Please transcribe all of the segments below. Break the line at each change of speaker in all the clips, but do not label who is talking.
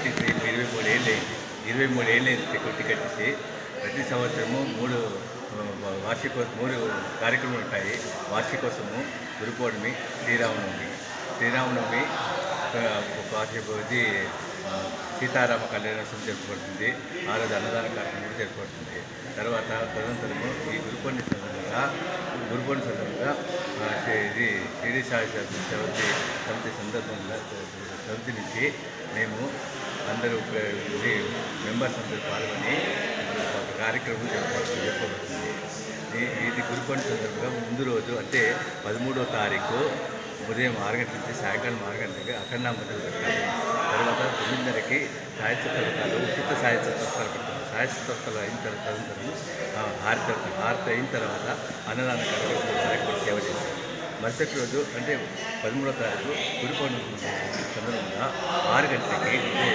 కట్టించి 23 ఏళ్ళు అయింది. 23 ఏళ్ళు అయింది కొట్టి కట్టించి. ప్రతి సంవత్సరము 3 కార్యక్రమాలు ఉంటాయి. వార్షికోత్సవము, గురు పౌర్ణమి, శ్రీరామనవమి ఇది సీతారామ కళ్యాణోత్సవం జరుపుకుంటుంది. ఆ రోజు అన్నదాన కార్యక్రమం జరుపుకుంటుంది. తర్వాత తదనంతరము ఈ గురు పౌర్ణమి సందర్భంగా ఇది షిరిడి సాయి సమితి సందర్భంగా సమితి నుంచి మేము అందరూ మెంబర్స్ అందరూ పాల్గొని ఒక కార్యక్రమం జరుపుకోబడుతుంది. ఇది గురు పౌర్ణమి సందర్భంగా ముందు రోజు అంటే 13వ తారీఖు ఉదయం 6 గంటల నుంచి సాయంకాలం 6 గంటలకి అఖండ మొదలు పెట్టాలి. తర్వాత 9:30కి సాహిత్య తరగతులు, ఉచిత సాహిత్య తరగతులు పెడతారు. సాహిత్య తరగతులు అయిన హారతి అయిన తర్వాత అన్నదాన కార్యక్రమం సేవ చేస్తారు. మరుసటి రోజు అంటే 13వ తారీఖు గురు పౌర్ణమి సందర్భంగా 6 గంటలకి ఉదయం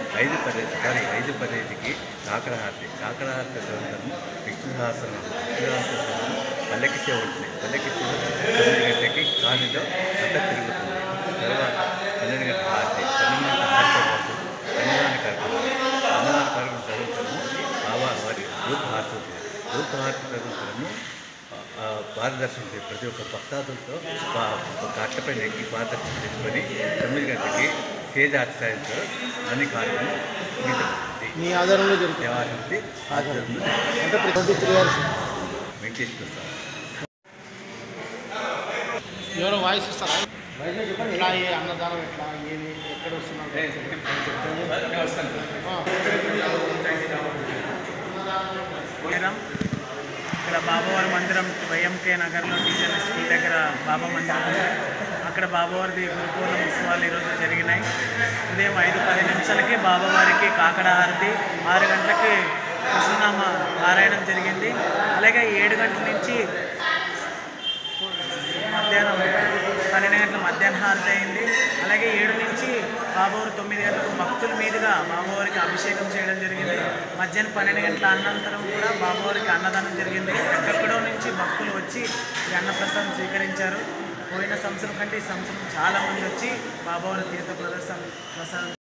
5:15కి కాకరహారతి తదనంతరం విష్ణు సహస్రం పల్లకి సేవ ఉంటుంది. పల్లకి సేవ 9 గంటలకి కాలనీలో అంతా తిరుగుతుంది. తర్వాత 12 గంటల హారతి అన్నదాన కార్యక్రమం తదనంతరము వారి గ్రూప్ హారతి తదనంతరము పారదర్శనం ప్రతి ఒక్క భక్తాదులతో కట్టపైన ఎక్కి పారదర్శనం చేసుకొని 9 గంటలకి స్టేజ్ ఆర్టిస్ట్తో అన్ని కార్యక్రమం
మీ ఆధారంలో జరుగుతుంది.
దేవాలయంకి ఆధారంలో
అంటే 23 ఇయర్స్
వెంకటేశ్వర స్వామి
ఎవరో వాయిస్ ఇస్తారా? ఎట్లా అన్నదానం ఎట్లా ఏమి ఎక్కడ వస్తున్నారు?
ఇక్కడ బాబావారి మందిరం వైఎంకే నగర్లో టీచర్ స్కూల్ దగ్గర బాబా మందిరం ఉంది. అక్కడ బాబావారిది గురు పౌర్ణమి ఉత్సవాలు ఈరోజు జరిగినాయి. ఉదయం 5:10 బాబావారికి కాకడ హారతి, 6 గంటలకి కృష్ణనామ పారాయణం జరిగింది. అలాగే 7 గంటల నుంచి మధ్యాహ్నం 12 గంటల మధ్యాహ్న హారతి అయింది. అలాగే 7 నుంచి బాబావారు 9 గంటలకు భక్తుల మీదుగా బాబావారికి అభిషేకం చేయడం జరిగింది. మధ్యాహ్నం 12 గంటల అనంతరం కూడా బాబావారికి అన్నదానం జరిగింది. ఎక్కడెక్కడో నుంచి భక్తులు వచ్చి ఈ అన్నప్రసాదం స్వీకరించారు. పోయిన సంవత్సరం కంటే ఈ సంవత్సరం చాలామంది వచ్చి బాబావారి తీర్థ ప్రసాదం